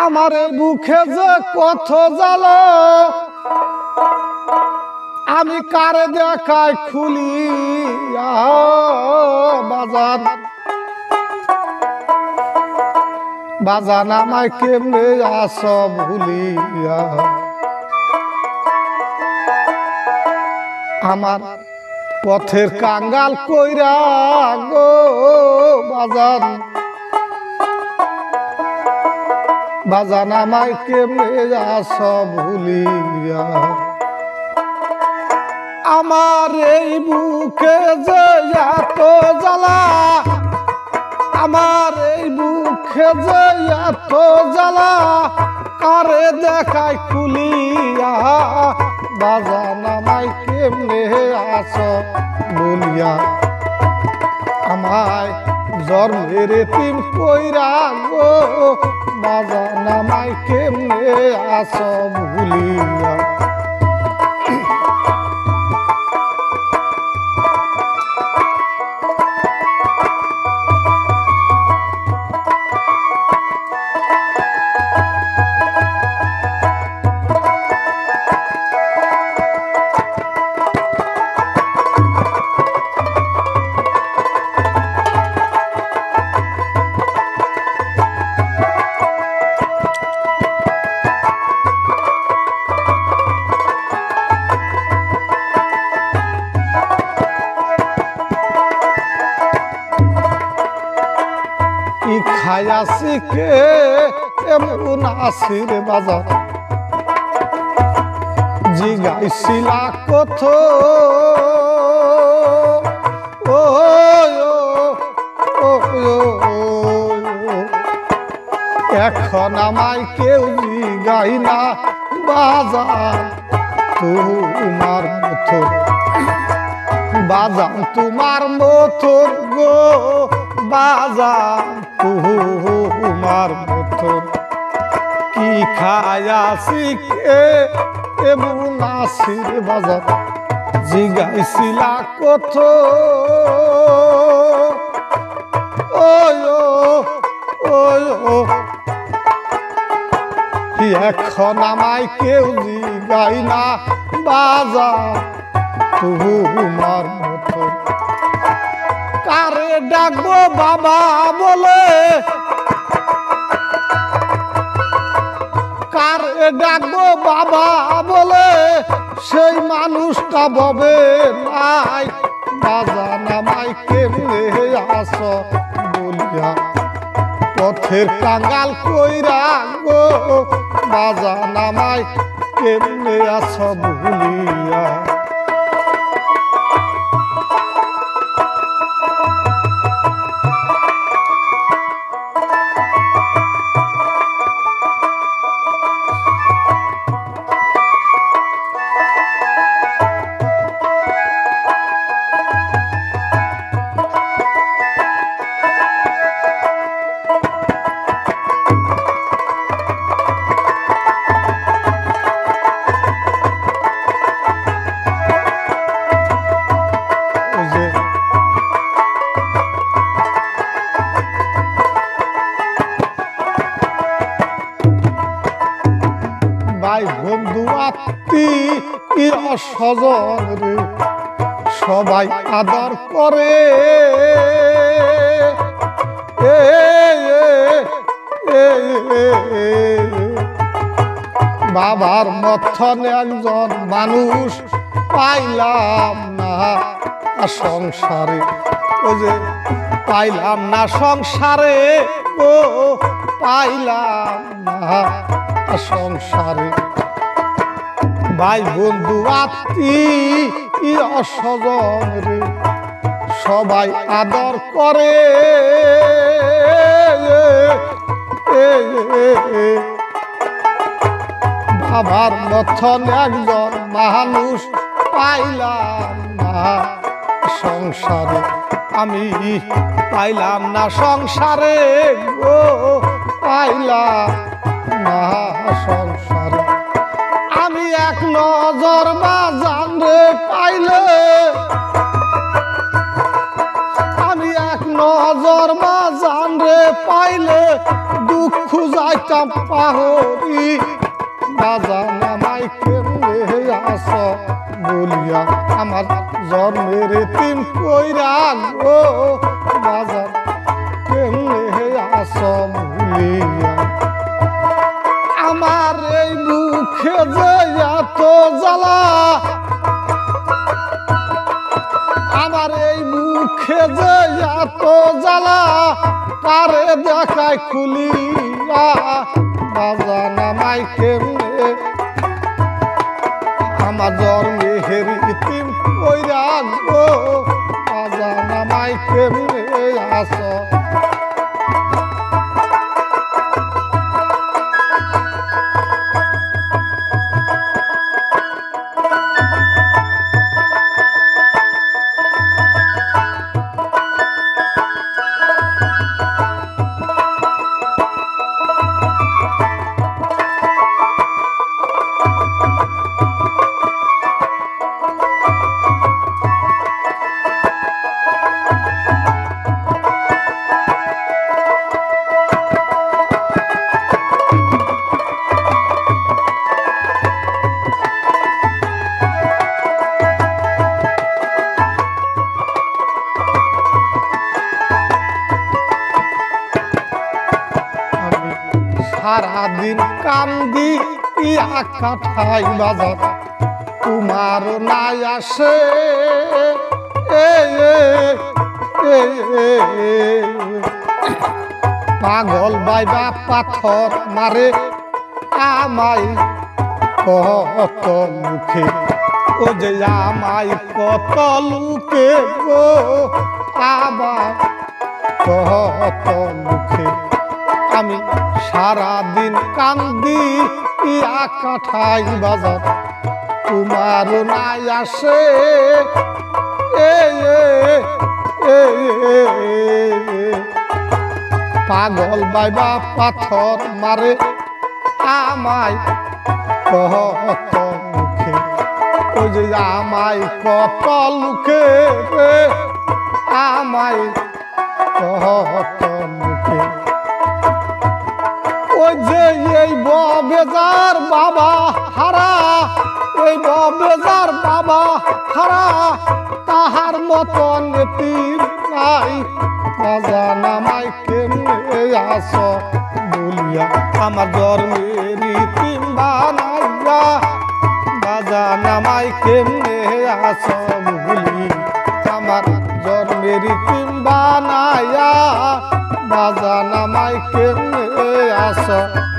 আমার বুকে যে কত জ্বালা আমি কারে দেখাই খুলি বাজান বাজান আমায় কেমনে আস ভুলিয়া আমার পথের কাঙ্গাল কইরা গো বাজান বাজান আমায় কেমনে আস ভুলিয়া আমার এই বুকে যে এত জ্বালা আমার এই বুকে যে এত জ্বালা কারে দেখাই খুলিয়া বাজান আমায় কেমনে আস বলিয়া আমায় জন্মের এতিম কইরা গো বাজান আমায় কেমনে আস ভুলিয়া খায়াছি কে এমন আসির বাজার জিগাইছিলা কত ও এখন আমায় কেউ জিগাই না বাজার তোমার মতো বাজান তোমার মতো গো বাজান তোমার মতো কি খায়াছি কে এমন আসির বাজার জিগাইছিলা কত এখন আমায় কেউ জিগাই না বাজার তোমার মতো কারে ডাকবো বাবা বলে কারে ডাকবো বাবা বলে সেই মানুষটা ববে নাই বাজান আমায় কেমনে আস বলিয়া পথের কাঙ্গাল কইরা গো বাজান আমায় কেমনে আস ভুলিয়া ভাই বন্ধু আত্মীয় স্বজন রে সবাই আদর করে বাবার মতন একজন মানুষ পাইলাম না সংসারে ওই যে পাইলাম না সংসারে ও পাইলাম না সংসারে ভাই বন্ধু আত্মীয় স্বজন রে সবাই আদর করে বাবার মতন একজন মানুষ পাইলাম না সংসারে আমি পাইলাম না সংসারে গো পাইলাম না সংসারে আমি এক নজর বাজান রে পাইলে আমি এক নজর বাজান রে রে পাইলে দুঃখ যাইতাম পাহরি বাজান আমায় কেমনে আস বলিয়া আমার জন্মের তিন কইরা গো বাজান কেমনে আস বলিয়া আমার এই মুখে যে এত জ্বালা আমার এই মুখে যে এত জ্বালা কারে দেখায় খুলিয়া বাজান আমায় কেমনে আমার জন্মের ইতিম কইরা গো বাজান আমায় কেমনে আস সারাদিন কান্দি ইয়া কাঠাই বাজার তোমার নাই আসে পাগল বাইবা পাথর মারে আমায় কত মুখে ও যে আমায় কত লুকে গো আবার কত মুখে আমি সারাদিন কান্দি ইয়া কাঠাই বাজার তোমার নাই আসে পাগল বাইবা পাথর মারে আমায় কত মুখে ও যে আমায় কত লুকে আমায় কত মুখে ওই যে এই বেজার বাবা হারা এই বেজার বাবা হারা তাহার মতন তীর নাই বাজান আমায় কেমনে আস বলিয়া আমার জন্মের ইতিম বানাইয়া বাজান আমায় কেমনে আস বলি আমার জন্মের ইতিম বানাইয়া বাজান আমায় কেমনে আস